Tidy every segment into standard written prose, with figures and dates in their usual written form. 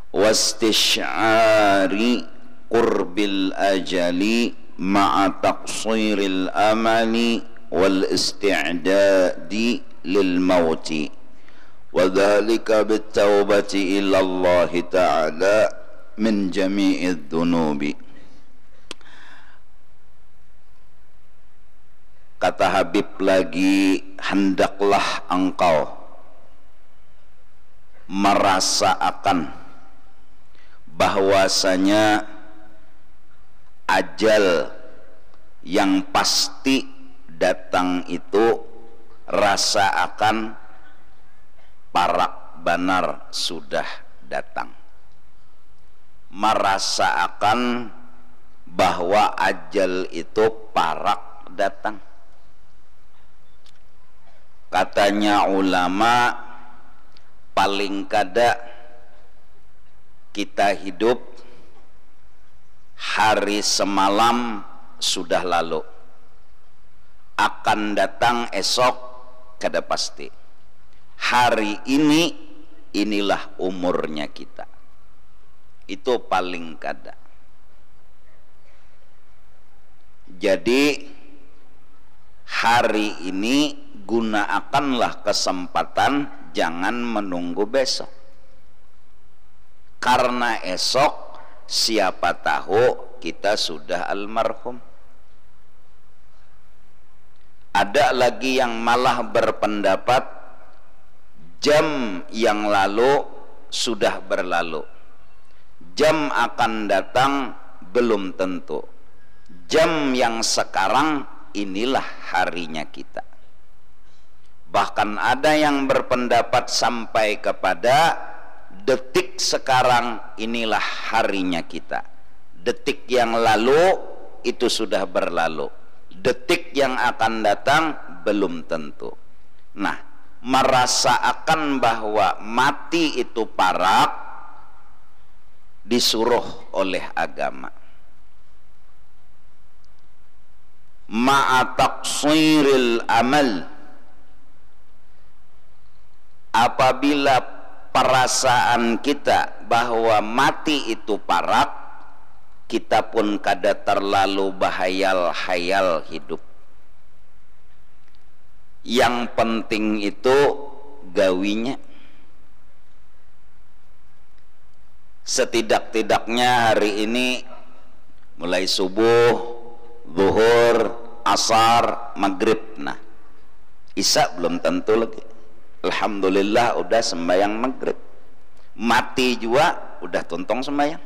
wastisy'ari qurbil ajali ma'a taqsiril amali wal isti'dadi lil mauti wa dzalika bit taubati ila Allah ta'ala min jami'idz dzunubi. Kata Habib lagi, hendaklah engkau merasa akan bahwasanya ajal yang pasti datang itu rasa akan parak banar sudah datang. Merasa akan bahwa ajal itu parak datang. Katanya ulama, paling kada kita hidup hari semalam sudah lalu, akan datang esok kada pasti. Hari ini inilah umurnya kita, itu paling kada. Jadi hari ini gunakanlah kesempatan, jangan menunggu besok, karena esok siapa tahu kita sudah almarhum. Ada lagi yang malah berpendapat jam yang lalu sudah berlalu, jam akan datang belum tentu. Jam yang sekarang inilah harinya kita. Bahkan ada yang berpendapat sampai kepada detik sekarang inilah harinya kita. Detik yang lalu itu sudah berlalu, detik yang akan datang belum tentu. Nah, merasa akan bahwa mati itu parak disuruh oleh agama. Ma'a taqsiril amal, apabila perasaan kita bahwa mati itu parak, kita pun kada terlalu bahayal-hayal hidup. Yang penting itu gawinya. Setidak-tidaknya hari ini mulai subuh, zuhur, asar, maghrib, nah isya belum tentu lagi. Alhamdulillah udah sembahyang maghrib. Mati juga udah tuntong sembahyang.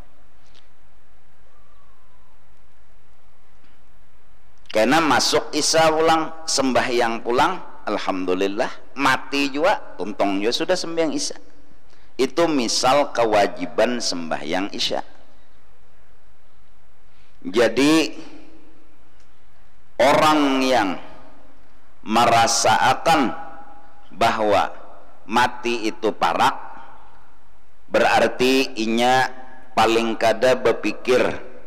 Karena masuk isya pulang, sembahyang pulang, alhamdulillah. Mati juga tuntong juga sudah sembahyang isya. Itu misal kewajiban sembahyang isya. Jadi orang yang merasa akan bahwa mati itu parak, berarti inya paling kada berpikir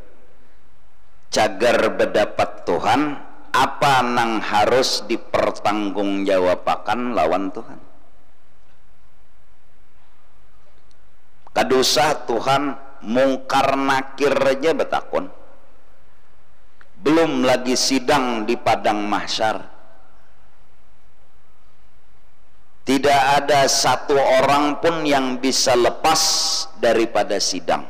cagar berdapat Tuhan, apa nang harus dipertanggungjawabkan lawan Tuhan. Kadusah Tuhan mungkar nakir aja betakun, belum lagi sidang di padang mahsyar. Tidak ada satu orang pun yang bisa lepas daripada sidang.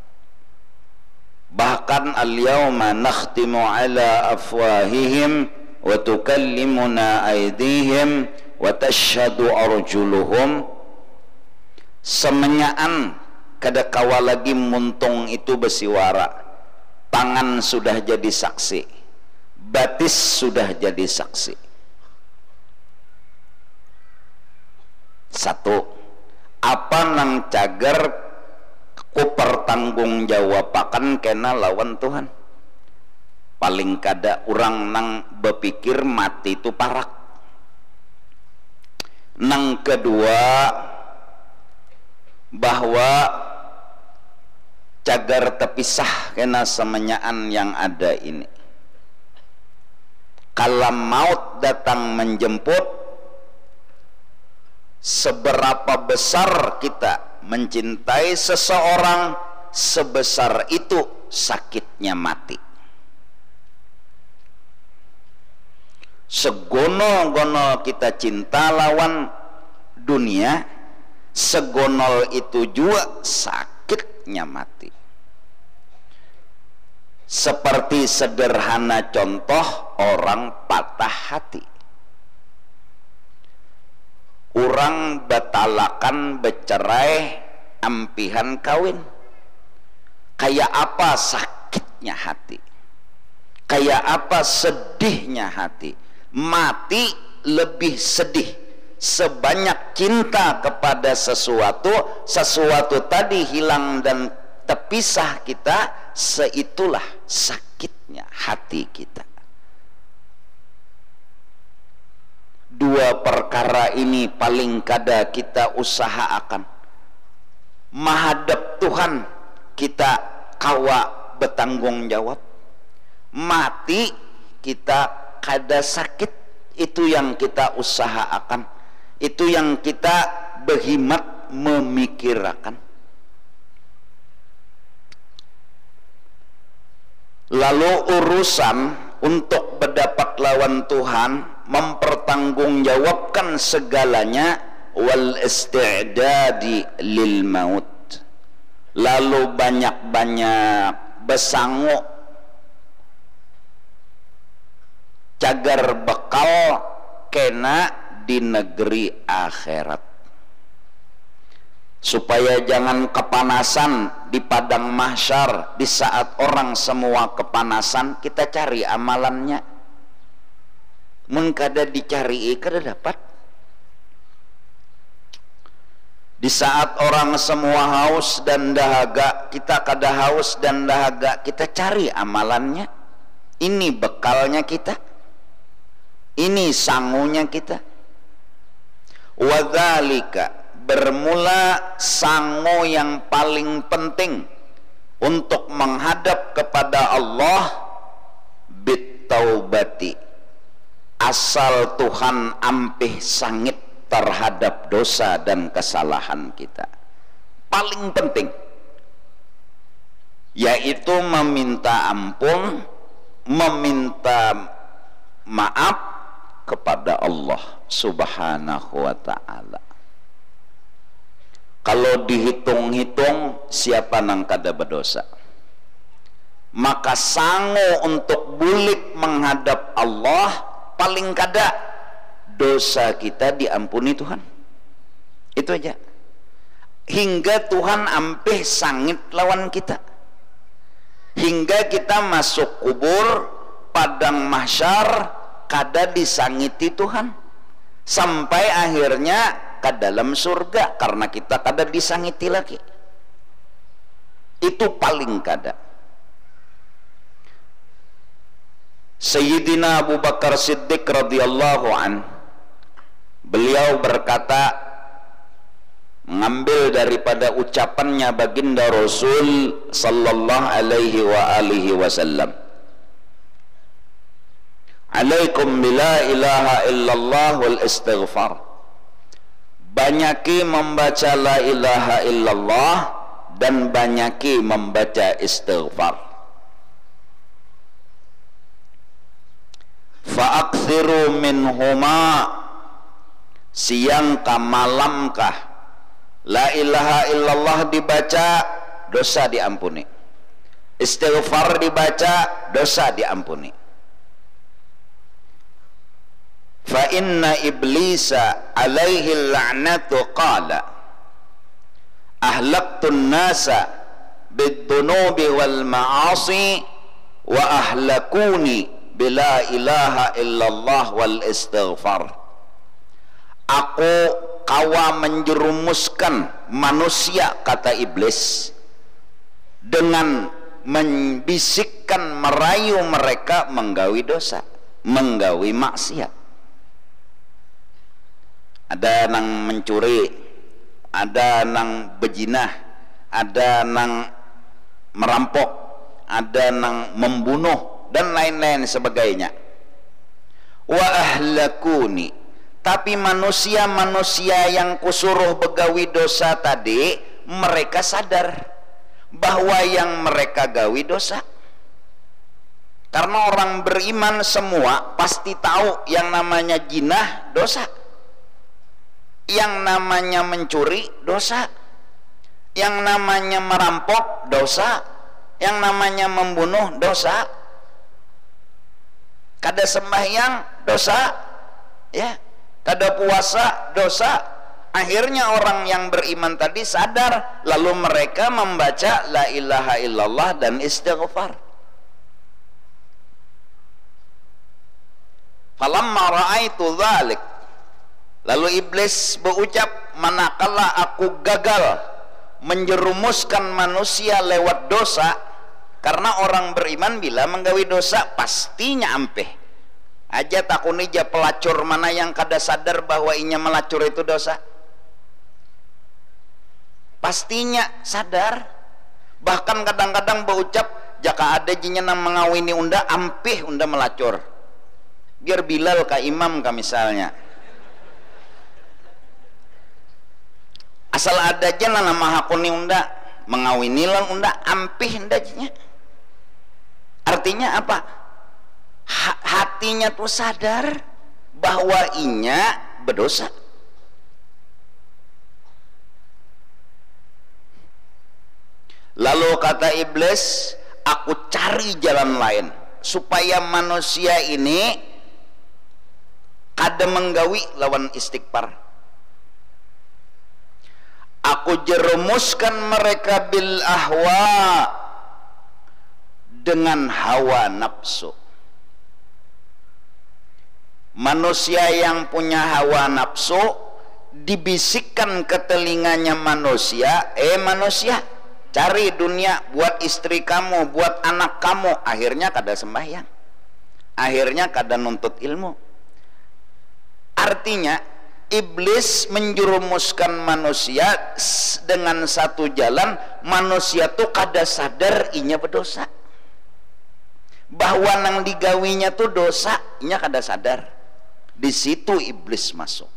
Bahkan al-yawma nakhtimu ala afwahihim wa tukallimuna aydihim wa tashhadu arjuluhum. Semenyaan kada kawa lagi muntung itu bersiwara. Tangan sudah jadi saksi, batis sudah jadi saksi. Satu, apa nang cagar ku pertanggungjawabkan kena lawan Tuhan. Paling kada orang nang berpikir mati itu parak. Nang kedua, bahwa cagar terpisah kena semenyaan yang ada ini. Kalau maut datang menjemput, seberapa besar kita mencintai seseorang sebesar itu sakitnya mati. Segono-gono kita cinta lawan dunia, segonol itu juga sakitnya mati. Seperti sederhana contoh orang patah hati. Orang batalakan bercerai ampihan kawin. Kayak apa sakitnya hati, kayak apa sedihnya hati. Mati lebih sedih. Sebanyak cinta kepada sesuatu, sesuatu tadi hilang dan terpisah kita, seitulah sakitnya hati kita. Dua perkara ini paling kada kita usahakan. Menghadap Tuhan kita kawa bertanggung jawab. Mati kita kada sakit, itu yang kita usahakan, itu yang kita berhimmat memikirkan. Lalu urusan untuk berdapat lawan Tuhan, mempertanggungjawabkan segalanya, wal isti'dadi lil maut. Lalu banyak-banyak bersanguk cagar bekal kena di negeri akhirat, supaya jangan kepanasan di padang mahsyar. Di saat orang semua kepanasan, kita cari amalannya. Mun kada dicari kada dapat. Di saat orang semua haus dan dahaga, kita kada haus dan dahaga, kita cari amalannya. Ini bekalnya kita, ini sangunya kita. Wadzalika, bermula sangu yang paling penting untuk menghadap kepada Allah, bitaubati, asal Tuhan ampih sangit terhadap dosa dan kesalahan kita. Paling penting yaitu meminta ampun, meminta maaf kepada Allah Subhanahu wa ta'ala. Kalau dihitung-hitung, siapa nang kada berdosa? Maka sangu untuk bulik menghadap Allah, paling kada dosa kita diampuni Tuhan. Itu aja. Hingga Tuhan ampih sangit lawan kita, hingga kita masuk kubur, padang mahsyar, kada disangiti Tuhan, sampai akhirnya ke dalam surga karena kita kada disangiti lagi. Itu paling kada. Sayyidina Abu Bakar Siddiq radhiyallahu an, beliau berkata, mengambil daripada ucapannya baginda Rasul sallallahu alaihi wa alihi wasallam, alaikum bila ilaha illallah wal istighfar. Banyaki membaca la ilaha illallah dan banyaki membaca istighfar. Fa'akthiru minhuma, siang kah malam kah la ilaha illallah dibaca, dosa diampuni. Istighfar dibaca, dosa diampuni. Fa inna iblisa alaihi la'natu qala ahlaqtun nasa bid-dunubi wal ma'asi wa ahlakuni bila ilaha illallah wal istighfar. Aku kawa menjerumuskan manusia, kata iblis, dengan membisikkan, merayu mereka menggawi dosa, menggawi maksiat. Ada nang mencuri, ada nang bejinah, ada nang merampok, ada nang membunuh dan lain-lain sebagainya. Wa ahlakuni, tapi manusia-manusia yang kusuruh begawi dosa tadi, mereka sadar bahwa yang mereka gawi dosa. Karena orang beriman semua pasti tahu yang namanya jinah dosa, yang namanya mencuri dosa, yang namanya merampok dosa, yang namanya membunuh dosa, kada sembahyang dosa, ya, kada puasa dosa. Akhirnya orang yang beriman tadi sadar, lalu mereka membaca la ilaha illallah dan istighfar. Falamma ra'aitu dzalik, lalu iblis berucap, manakala aku gagal menjerumuskan manusia lewat dosa. Karena orang beriman bila menggawi dosa pastinya ampeh aja takunija pelacur mana yang kada sadar bahwa inya melacur itu dosa, pastinya sadar. Bahkan kadang-kadang berucap, jika ada jinya nang mengawini unda ampeh unda melacur, biar Bilal ka imam ka misalnya, asal ada aja nama hakuni unda mengawini lang unda ampih ndajnya. Artinya apa? Hatinya tuh sadar bahwa inya berdosa. Lalu kata iblis, aku cari jalan lain supaya manusia ini kada menggawi lawan istighfar. Aku jerumuskan mereka bil ahwa, dengan hawa nafsu. Manusia yang punya hawa nafsu dibisikkan ke telinganya manusia, manusia, cari dunia buat istri kamu, buat anak kamu. Akhirnya kada sembahyang, akhirnya kada nuntut ilmu. Artinya iblis menjerumuskan manusia dengan satu jalan. Manusia tuh kada sadar inya berdosa, bahwa nang digawinya tuh dosa, inya kada sadar. Di situ iblis masuk.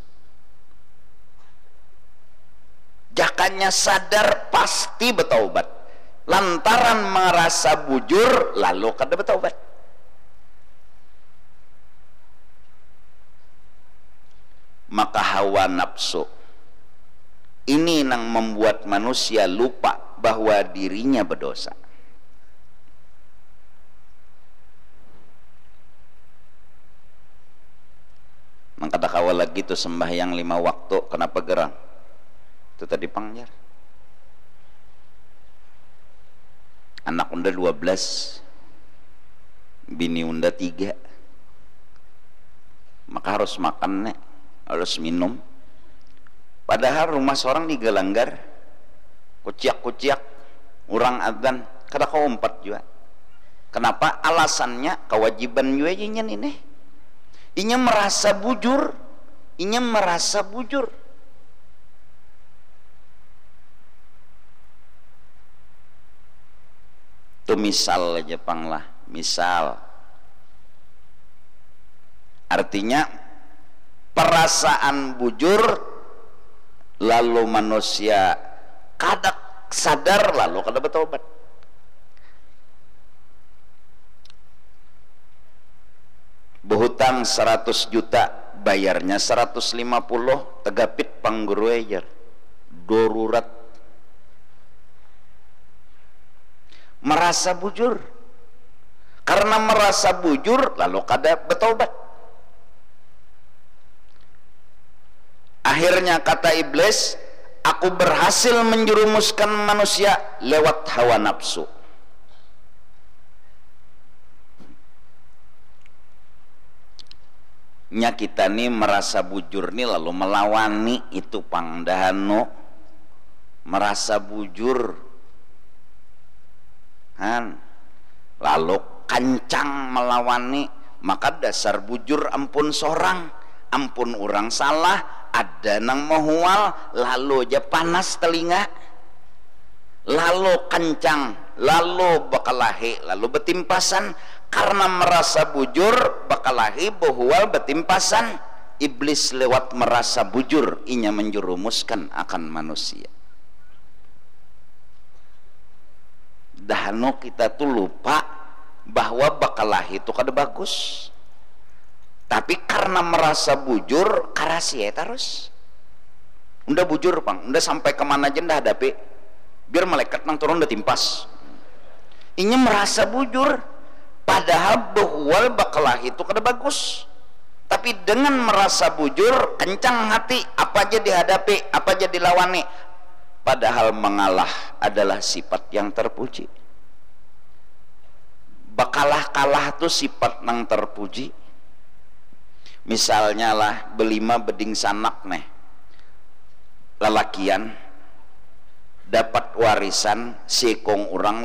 Jakanya sadar pasti bertaubat. Lantaran merasa bujur lalu kada bertaubat. Maka hawa nafsu ini yang membuat manusia lupa bahwa dirinya berdosa. Maka tak kawal lagi tuh sembahyang 5 waktu, kenapa gerang? Itu tadi pangjar. Anak unda 12, bini unda 3, maka harus makan nek, harus minum. Padahal rumah seorang digelanggar, kuciak-kuciak, orang adzan, kada kau 4 juga. Kenapa? Alasannya kewajiban juga ini. Inya merasa bujur, inya merasa bujur. Itu misal aja panglah, misal. Artinya perasaan bujur, lalu manusia kada sadar, lalu kada bertobat. Berhutang 100 juta, bayarnya 150, tegapit pangguru ajar, darurat. Merasa bujur, karena merasa bujur lalu kada bertobat. Akhirnya kata iblis, aku berhasil menjerumuskan manusia lewat hawa nafsu. Nya kita nih merasa bujur nih lalu melawani itu pangdahano, merasa bujur kan, lalu kancang melawani. Maka dasar bujur ampun sorang, ampun orang salah, ada nang mahual, lalu aja panas telinga, lalu kancang, lalu bakalahi, lalu betimpasan. Karena merasa bujur bakalahi bohual betimpasan. Iblis lewat merasa bujur inya menjerumuskan akan manusia. dahano kita tuh lupa bahwa bakalah itu kada bagus, tapi karena merasa bujur karasi ya terus unda bujur pang, unda sampai kemana aja unda hadapi biar malaikat nang turun udah timpas ini merasa bujur, padahal bahwa bakalah itu kada bagus, tapi dengan merasa bujur kencang hati, apa aja dihadapi, apa aja dilawani, padahal mengalah adalah sifat yang terpuji. Bakalah kalah tuh sifat nang terpuji. Misalnya lah belima beding sanak nih lalakian dapat warisan sekong orang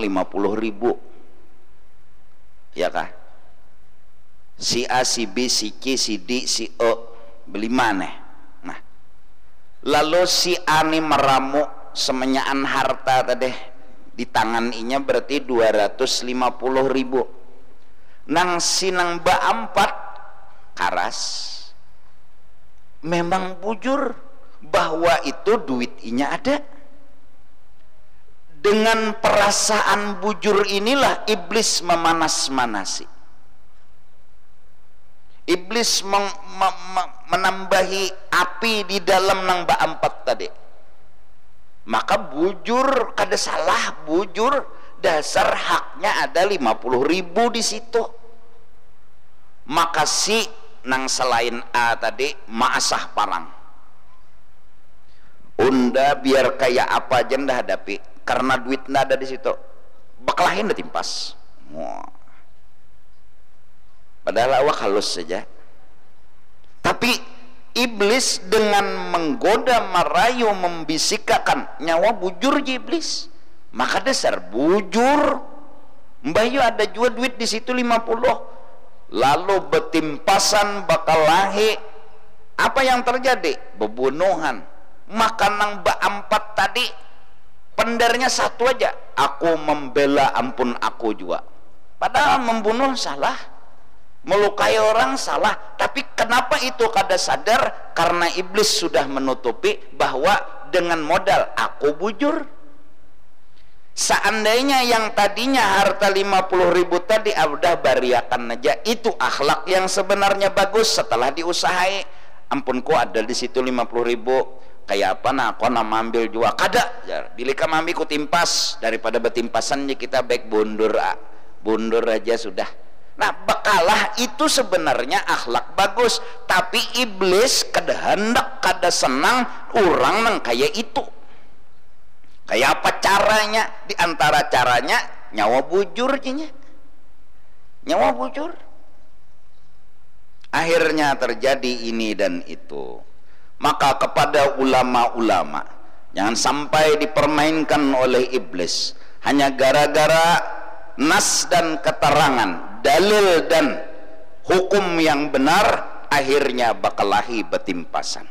50.000 ya kah, si A, si B, si C, si D, si E belima nih. Nah lalu si A nih meramu semenyaan harta tadi di tangan inya berarti 250.000. Nang sinang ba-4 karas memang bujur bahwa itu duit inya ada. Dengan perasaan bujur inilah iblis memanas-manasi, iblis menambahi api di dalam nang ba-4 tadi. Maka bujur kada salah, bujur dasar haknya ada 50.000 di situ. Maka si nang selain A tadi maasah parang unda biar kayak apa aja ndah hadapi karena duit ndak ada di situ, bakalahin dah timpas. Wah. Padahal awak halus saja, tapi iblis dengan menggoda, merayu, membisikkan nyawa bujur je iblis. Maka dasar bujur mbayu ada juga duit di situ 50, lalu betimpasan bakalahi. Apa yang terjadi? Bebunuhan. Maka nang ba-4 tadi pendernya satu aja, aku membela ampun aku juga, padahal membunuh salah, melukai orang salah, tapi kenapa itu kada sadar? Karena iblis sudah menutupi bahwa dengan modal aku bujur. Seandainya yang tadinya harta 50.000 tadi udah bariakan aja, itu akhlak yang sebenarnya bagus. Setelah diusahai, ampunku ada di situ 50.000, kayak apa nah aku nama ambil juga kada ya, bila kamu ambil ku timpas, daripada betimpasan kita baik bundur aja sudah. Nah bakalah itu sebenarnya akhlak bagus, tapi iblis kada hendak, kada senang orang nang kayak itu. Kayak apa caranya? Di antara caranya nyawa bujur jinya, nyawa bujur. Akhirnya terjadi ini dan itu. Maka kepada ulama-ulama jangan sampai dipermainkan oleh iblis hanya gara-gara nas dan keterangan, dalil dan hukum yang benar, akhirnya bakalahi betimpasan.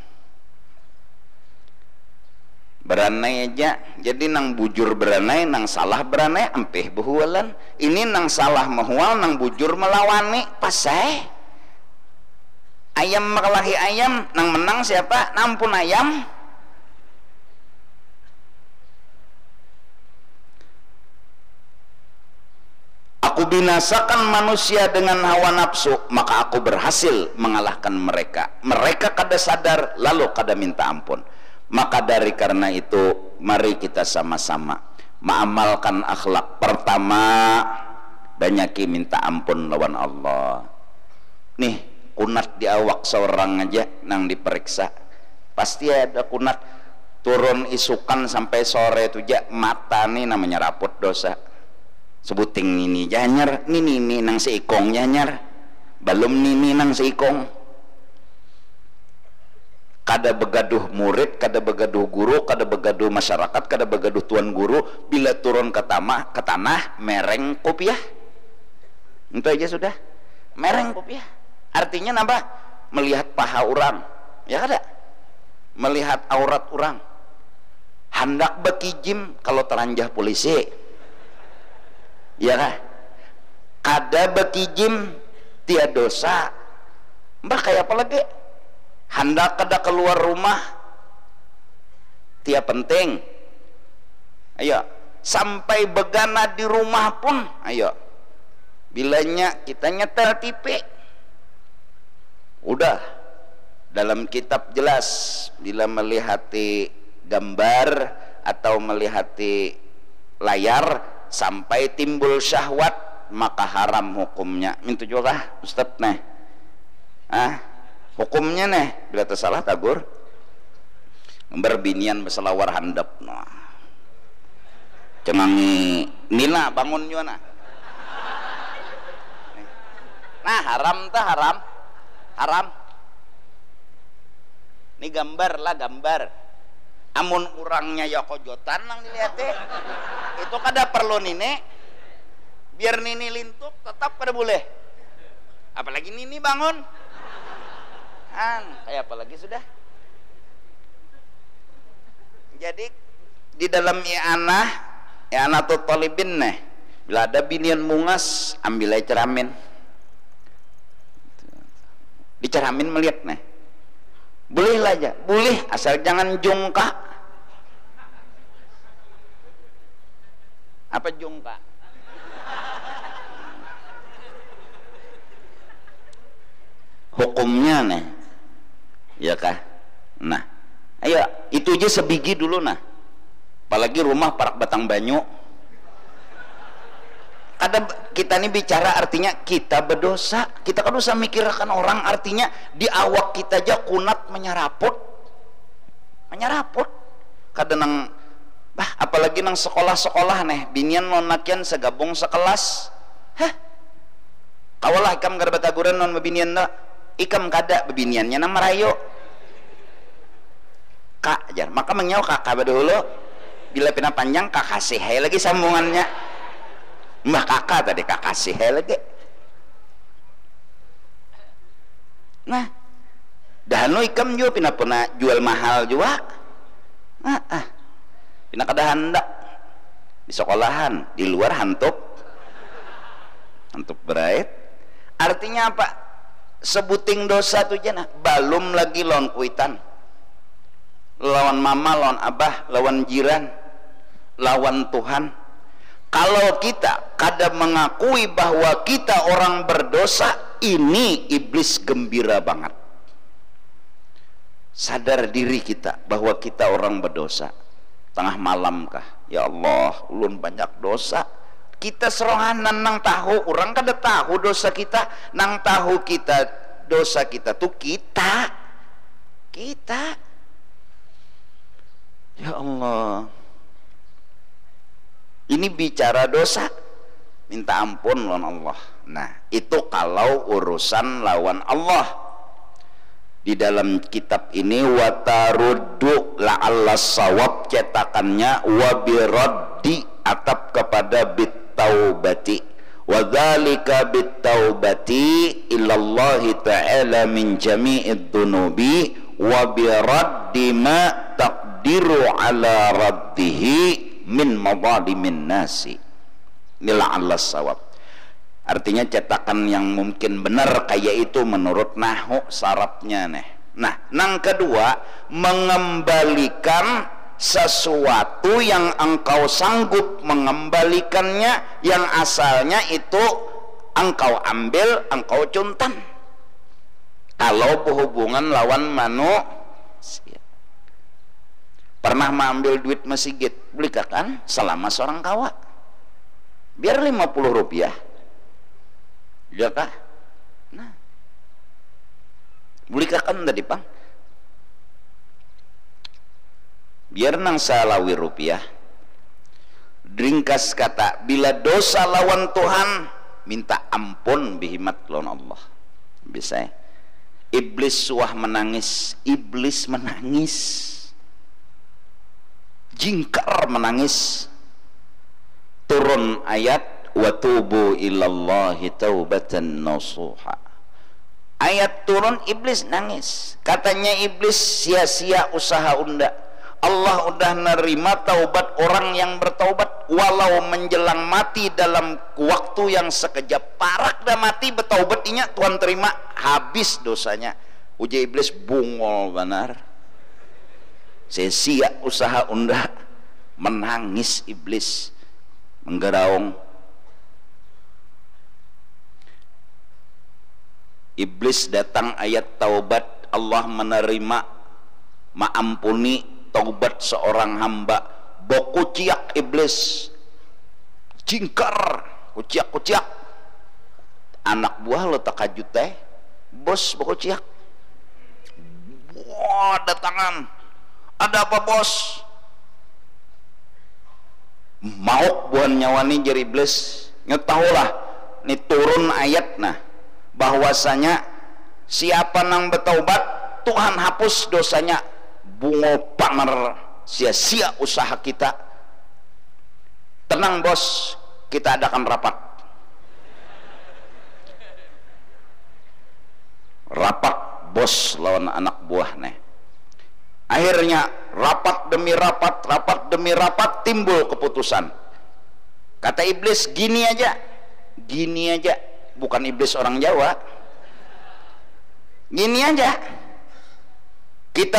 Beranai aja, jadi nang bujur beranai, nang salah beranai, ampih behualan. Ini nang salah mehual, nang bujur melawani, pasai. Ayam makalahi ayam, nang menang siapa? Nampun ayam. Aku binasakan manusia dengan hawa nafsu, maka aku berhasil mengalahkan mereka. Mereka kada sadar, lalu kada minta ampun. Maka dari karena itu, mari kita sama-sama mengamalkan akhlak. Pertama, banyaki minta ampun lawan Allah. Nih kunat di awak seorang aja nang diperiksa, pasti ada kunat turun isukan sampai sore itu ja, mata nih namanya raput dosa. Sebuting ini janyar, ini nang seikong janyar, belum nini nang seikong. Kada begaduh murid, kada begaduh guru, kada begaduh masyarakat, kada begaduh tuan guru, bila turun ke tanah mereng kopiah. Itu aja sudah, mereng kopiah. Artinya nambah melihat paha orang, ya kada? Melihat aurat orang. Hendak bekijim kalau teranjah polisi, ya kah? Kada bekijim tiada dosa. Mbah kayak apa lagi? Hendak kada keluar rumah, tiada penting. Ayo, sampai begana di rumah pun ayo bilanya kita nyetel TV udah dalam kitab jelas bila melihat gambar atau melihat layar sampai timbul syahwat maka haram hukumnya. Mintu juga Ustaz nih hukumnya nih bila tersalah tagur berbinian berselawar handap cengangi nila bangun juga nah haram tak haram ini gambar lah gambar amun urangnya ya kojotan nang dilihat itu kada perlu nini biar nini lintuk tetap kada boleh apalagi nini bangun kayak apalagi sudah jadi di dalam i'anah tuh talibin nih bila ada binian mungas ambil aja ceramin diceramin melihat nih boleh lah aja boleh asal jangan jongkak apa jongkak hukumnya nih ya kah nah ayo itu aja sebiji dulu nah apalagi rumah parak batang banyu kadang kita ini bicara artinya kita berdosa kita kan usah mikirkan orang artinya di awak kita aja kunat menyeraput kadang nang apalagi nang sekolah-sekolah nih binian nonakian segabung sekelas kawalah ikam kada bataguran non bebinian na ikam kada bebiniannya nama rayo kak aja maka menyaw kakak dulu bila pina panjang kakak sih lagi sambungannya mbah kakak tadi kakak sih lagi nah dahanu ikam juga pina jual mahal juga pina kada hendak di sekolahan di luar hantuk berait artinya apa sebuting dosa tuh jana balum lagi lawan kuitan lawan mama lawan abah lawan jiran lawan Tuhan kalau kita kadang mengakui bahwa kita orang berdosa ini iblis gembira banget sadar diri kita bahwa kita orang berdosa tengah malam kah ya Allah ulun banyak dosa kita seronganan nang tahu orang kada tahu dosa kita nang tahu kita dosa kita tuh kita ya Allah ini bicara dosa minta ampun lawan Allah nah itu kalau urusan lawan Allah di dalam kitab ini wataruddu la'alla sawab cetakannya wabiraddi atap kepada bitaubati wadzalika bitaubati ilallahi ta'ala min jami'id dunubi wabiraddi ma taqdiru ala raddihi min madalimin nasi nila Allah sawab artinya cetakan yang mungkin benar kayak itu menurut nahu sarapnya nih nah nang kedua mengembalikan sesuatu yang engkau sanggup mengembalikannya yang asalnya itu engkau ambil engkau cuntan kalau berhubungan lawan manusia pernah mengambil duit masjid belikan selama seorang kawa biar 50 rupiah ya kah nah belikan tadi pang biar nang salawi rupiah ringkas kata bila dosa lawan Tuhan minta ampun bihimat lawan Allah bisa iblis suah menangis iblis menangis jingkar menangis turun ayat wa tubu ilallahi taubatan nasuha ayat turun iblis nangis katanya iblis sia-sia usaha unda Allah udah nerima taubat orang yang bertaubat walau menjelang mati dalam waktu yang sekejap parak dah mati bertaubatinya Tuhan terima habis dosanya uji iblis bungol benar sia-sia usaha unda menangis iblis menggeraung. Iblis datang ayat taubat, Allah menerima maampuni taubat seorang hamba. Boku ciak iblis, jingkar, kuciak anak buah lo takajut teh, bos boku ciak. Wah, datangan, ada apa bos? Mau buan nyawani jari iblis. Ngetahulah nih turun ayat nah bahwasanya siapa nang bertaubat Tuhan hapus dosanya. Bungo pamer sia-sia usaha kita. Tenang bos, kita adakan rapat bos lawan anak buah nih. Akhirnya rapat demi rapat timbul keputusan. Kata iblis gini aja, bukan iblis orang Jawa. Gini aja, kita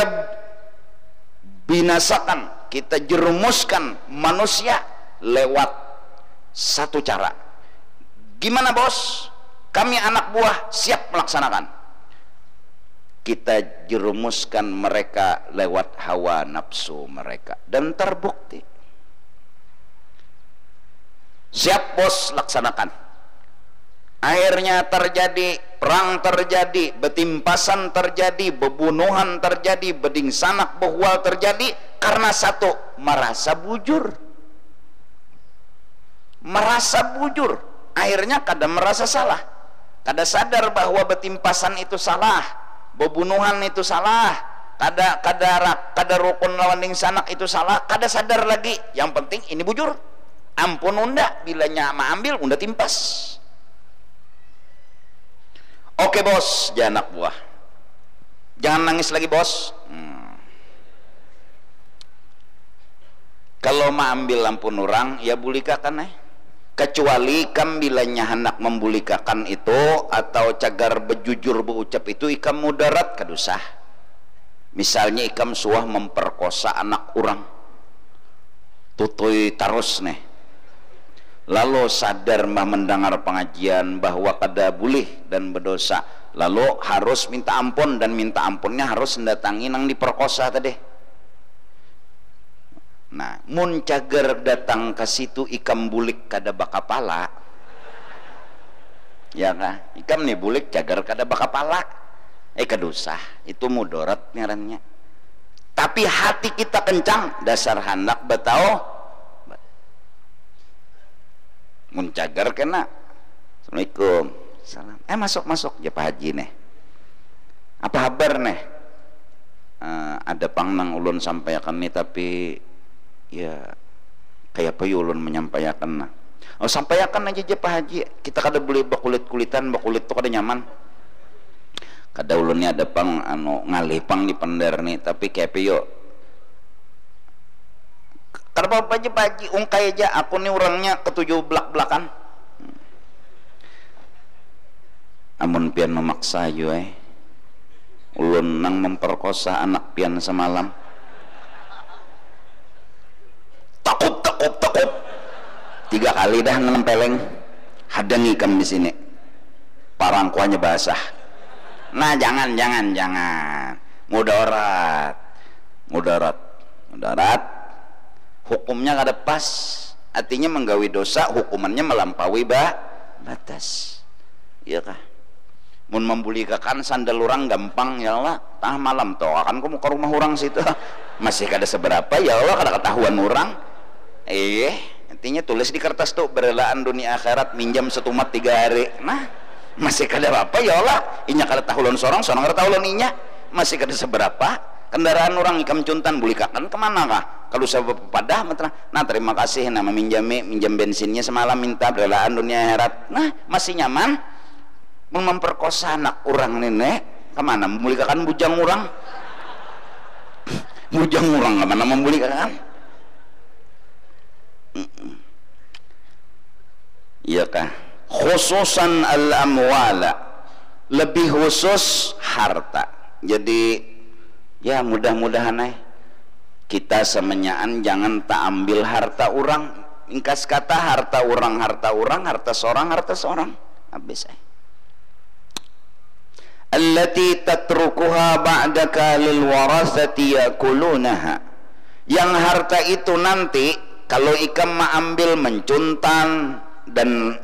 binasakan, kita jerumuskan manusia lewat satu cara. Gimana bos? Kami anak buah siap melaksanakan. Kita jerumuskan mereka lewat hawa nafsu mereka, dan terbukti. Siap bos, laksanakan. Akhirnya terjadi perang, terjadi betimpasan, terjadi bebunuhan, terjadi beding sanak behual, terjadi karena satu, merasa bujur. Akhirnya kada merasa salah, kada sadar bahwa betimpasan itu salah, bebunuhan itu salah, kada rukun lawan ding sanak itu salah, kada sadar lagi. Yang penting ini bujur. Ampun unda, bila nyama ambil unda timpas. Oke bos, jangan anak buah, jangan nangis lagi bos. Kalau ma ambil ampun orang, ya bulikakan kecuali kam bilanya hendak membulikakan itu atau cagar bejujur berucap itu ikam mudarat kadusah. Misalnya ikam suah memperkosa anak orang, tutui tarus lalu sadar mah mendengar pengajian bahwa kada boleh dan berdosa, lalu harus minta ampun, dan minta ampunnya harus mendatangi nang diperkosa tadi. Nah, mun cager datang ke situ ikam bulik kada bakapala, ya kan? Ikam nih bulik cager kada bakapala, kadusah, itu mudarat ngarannya. Tapi hati kita kencang, dasar hendak betau. Mun cager kena, assalamualaikum, salam. Masuk ya Pak Haji apa kabar ada pangnang ulun sampaikan tapi ya kayak apa ulun menyampaikan sampaikan aja Pak Haji, kita kada boleh bakulit-kulitan, bakulit tuh kada nyaman. Kada ulunnya ada pang ngalipang di pendar tapi kayak apa kada apa-apa aja Pak Haji, ungkai aja aku nih orangnya ketujuh belak-belakan. Amun pian memaksa ulun nang memperkosa anak pian semalam. Takut 3 kali dah ngelempeleng, hadangi kam di sini, parangkuannya basah. Nah jangan mudarat, hukumnya kada pas, artinya menggawi dosa, hukumannya melampaui batas. Iya kah? Mun membulikakan sandal orang gampang, ya Allah, tah malam toh akan kamu ke rumah orang situ masih kada seberapa, ya Allah kada ketahuan orang. Artinya tulis di kertas tuh, berelaan dunia akhirat minjam setumat 3 hari. Nah masih kada apa, ya Allah inya kada tahulun sorang kada tahulun inya, masih kada seberapa. Kendaraan orang ikam cuntan bulikakan kemana kah? Kalau saya padah nah terima kasih minjam bensinnya semalam, minta berelaan dunia akhirat. Nah masih nyaman. Memperkosa anak orang kemana membulikakan bujang orang? Bujang orang kemana membulikakan? Iya kah? Khususan al-amwala, lebih khusus harta. Jadi ya mudah-mudahan kita semenyaan jangan tak ambil harta orang. ingkas kata harta orang, harta seorang habis allati tatrukuha ba'daka lil warathati yakulunaha, yang harta itu nanti kalau ikam mengambil, mencuntan dan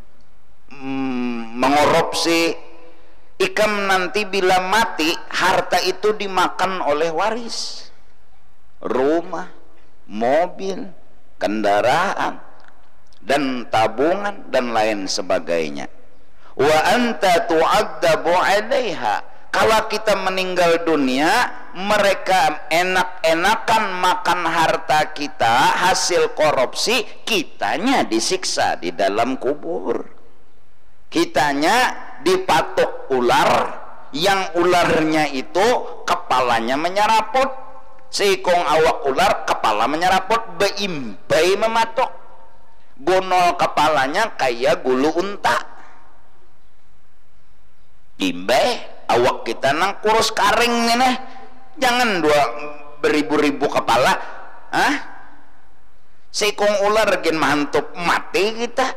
mengorupsi, ikam nanti bila mati harta itu dimakan oleh waris, rumah, mobil, kendaraan dan tabungan dan lain sebagainya. Wa anta tu'adzabu 'alaiha, kalau kita meninggal dunia mereka enak-enakan makan harta kita hasil korupsi, kitanya disiksa di dalam kubur, kitanya dipatok ular, yang ularnya itu kepalanya menyeraput, seikong awak ular kepala menyeraput, beimbai mematok, gonol kepalanya kayak gulu unta, imbai awak kita nang kurus karing nih, jangan dua beribu-ribu kepala, seikong ular gen mantap mati kita.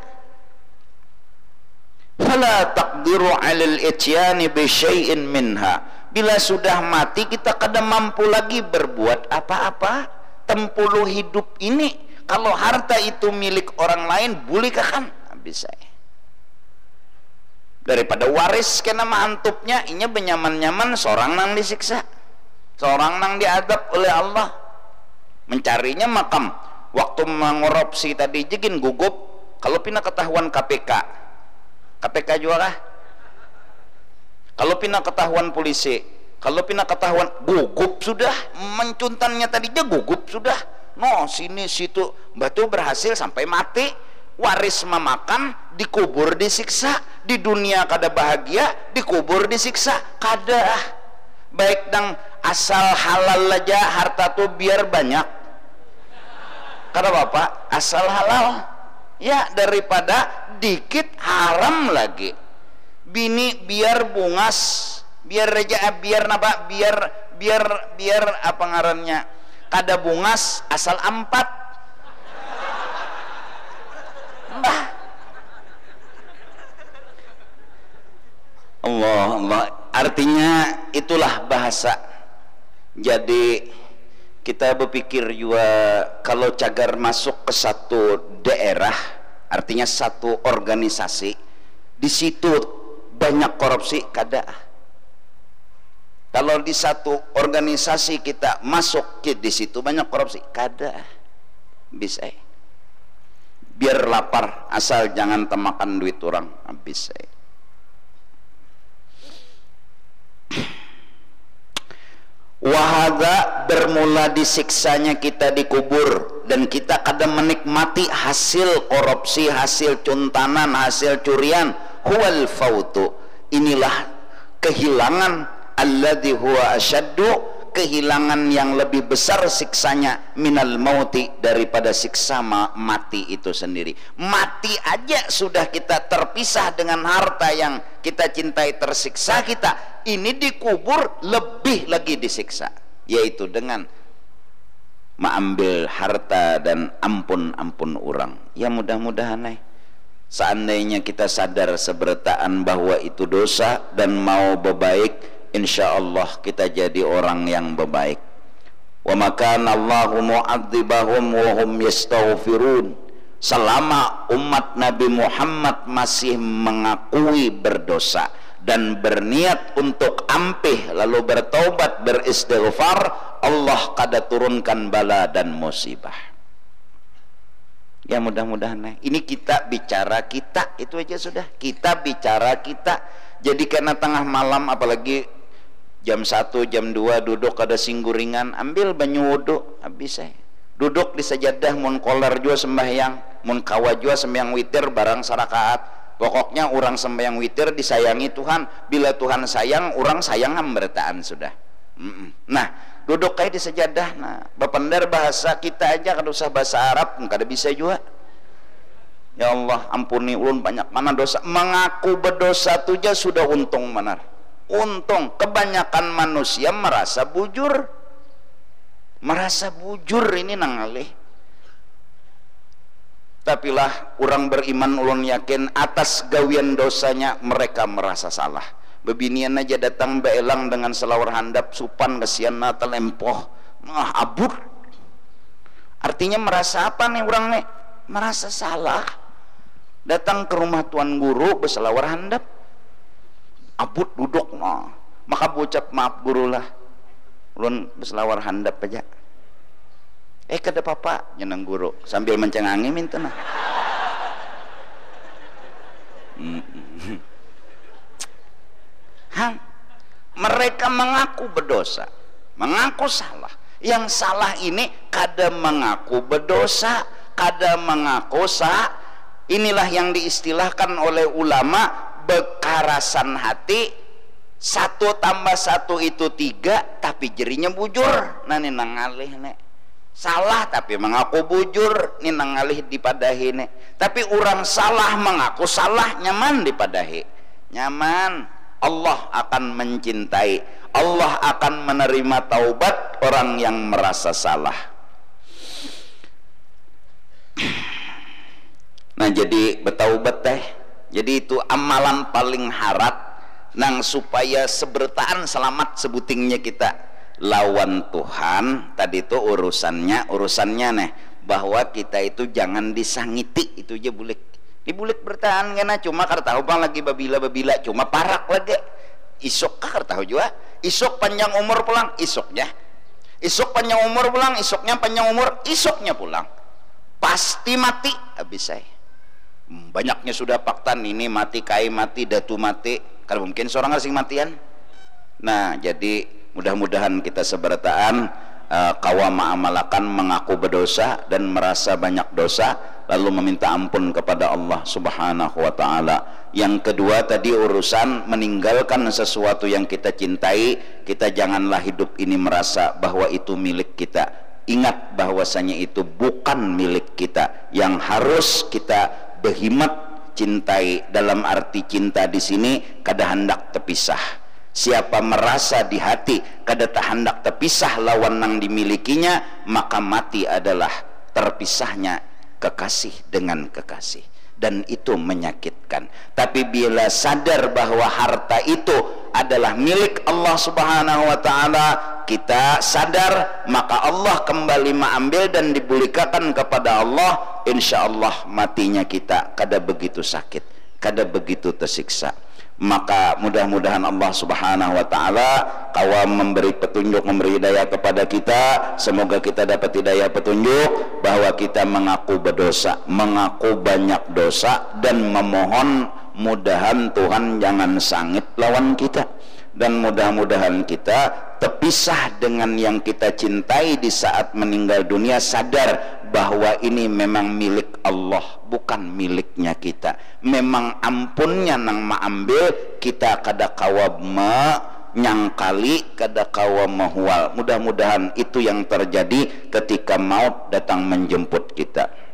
Fala taqdiru 'alal ityani bi syai'in minha, bila sudah mati kita kada mampu lagi berbuat apa-apa tempuluh hidup ini. Kalau harta itu milik orang lain bolehkah kan? Bisa daripada waris kena mantupnya inya benyaman-nyaman, seorang nang disiksa, seorang nang diadab oleh Allah. Mencarinya makam waktu mengorupsi tadi jegin gugup, kalau pina ketahuan KPK juga kah? Kalau pina ketahuan polisi, kalau pina ketahuan gugup sudah, mencuntannya tadinya gugup sudah, no sini situ, batu berhasil sampai mati, waris memakan, dikubur disiksa, di dunia kada bahagia, dikubur disiksa, kada. Baik dang asal halal aja harta tuh biar banyak, kada bapak asal halal ya, daripada dikit haram lagi. Bini biar bungas, biar reja, biar napa, biar apa ngarannya, kada bungas asal ampat. Allah, artinya itulah bahasa. Jadi kita berpikir juga kalau cagar masuk ke satu daerah, artinya satu organisasi, di situ banyak korupsi, kada. Kalau di satu organisasi kita masuk di situ banyak korupsi, kada. Bisa. Biar lapar, asal jangan temakan duit orang, bisa. Wahada bermula disiksanya kita dikubur, dan kita kadang menikmati hasil korupsi, hasil cuntanan, hasil curian. Huwal fautu, inilah kehilangan, alladzi huwa asyaddu, kehilangan yang lebih besar siksanya, minal mauti, daripada siksa mati itu sendiri. Mati aja sudah kita terpisah dengan harta yang kita cintai, tersiksa kita, ini dikubur lebih lagi disiksa, yaitu dengan mengambil harta dan ampun orang. Ya mudah-mudahan seandainya kita sadar sebertaan bahwa itu dosa dan mau berbaik, insya Allah kita jadi orang yang berbaik. Wa makana Allahu mu'adzibahum wa hum yastaghfirun, selama umat Nabi Muhammad masih mengakui berdosa dan berniat untuk ampih lalu bertaubat beristighfar, Allah kada turunkan bala dan musibah. Ya mudah-mudahan ini kita bicara kita, itu aja sudah, kita bicara kita. Jadi karena tengah malam apalagi jam 1 jam 2 duduk ada singguringan, ambil banyu wudu, habis duduk di sajadah, mun kolar jua sembahyang, mun kawa jua sembahyang witir barang sarakaat. Pokoknya orang sembahyang witir disayangi Tuhan, bila Tuhan sayang orang sayang hambertaan sudah. Nah duduk kayak di sajadah, nah bapendar bahasa kita aja, kada usah bahasa Arab, kada bisa juga. Ya Allah ampuni ulun banyak mana dosa, mengaku berdosa tu aja sudah untung benar. Untung kebanyakan manusia merasa bujur ini nangalih. Tetapilah orang beriman ulun yakin atas gawian dosanya mereka merasa salah. Bebinian aja datang beelang dengan selawar handap supan kesian nata lempoh abur. Artinya merasa apa nih orang nih? Merasa salah. Datang ke rumah tuan guru berselawar handap abut duduk maka ucap maaf guru lah ulun berselawar handap aja. Kada papa nyenang guru sambil mencengangi minta nah. Mereka mengaku berdosa, mengaku salah. Yang salah ini kada mengaku berdosa, kada mengaku sah. Inilah yang diistilahkan oleh ulama bekarasan hati. 1 tambah 1 itu 3, tapi jerinya bujur. Nah ini nangalih nek salah tapi mengaku bujur nih nangalih dipadahi nek. Tapi orang salah mengaku salah nyaman dipadahi, nyaman. Allah akan mencintai, Allah akan menerima taubat orang yang merasa salah. Nah jadi betaubat teh, jadi itu amalan paling harat nang supaya sebertaan selamat sebutingnya kita lawan Tuhan. Tadi itu urusannya nih bahwa kita itu jangan disangiti, itu aja bulik dibulik bertahan karena cuma kartahu bang lagi babila cuma parak lagi isok kah kartahu juga isok panjang umur pulang isoknya, isok panjang umur pulang isoknya, panjang umur isoknya pulang pasti mati habis saya. Banyaknya sudah faktan ini mati kai mati datu mati, kalau mungkin seorang asing matian. Nah jadi mudah-mudahan kita sebertaan kawama amalakan mengaku berdosa dan merasa banyak dosa lalu meminta ampun kepada Allah Subhanahu wa ta'ala. Yang kedua tadi urusan meninggalkan sesuatu yang kita cintai. Kita janganlah hidup ini merasa bahwa itu milik kita. Ingat bahwasanya itu bukan milik kita. Yang harus kita berhimmat cintai, dalam arti cinta di sini kada hendak terpisah. Siapa merasa di hati kada tak hendak terpisah lawan nang dimilikinya, maka mati adalah terpisahnya kekasih dengan kekasih, dan itu menyakitkan. Tapi bila sadar bahwa harta itu adalah milik Allah Subhanahu wa ta'ala, kita sadar, maka Allah kembali mengambil dan dibulikakan kepada Allah. Insya Allah matinya kita kada begitu sakit, kada begitu tersiksa. Maka mudah-mudahan Allah Subhanahu wa ta'ala kawam memberi petunjuk, memberi hidayah kepada kita. Semoga kita dapat hidayah petunjuk bahwa kita mengaku berdosa, mengaku banyak dosa, dan memohon mudahan Tuhan jangan sangit lawan kita, dan mudah-mudahan kita terpisah dengan yang kita cintai di saat meninggal dunia, sadar bahwa ini memang milik Allah, bukan miliknya kita. Memang ampunnya nang maambil, kita kada kawa nyangkali, kada kawa mahual. Mudah-mudahan itu yang terjadi ketika maut datang menjemput kita.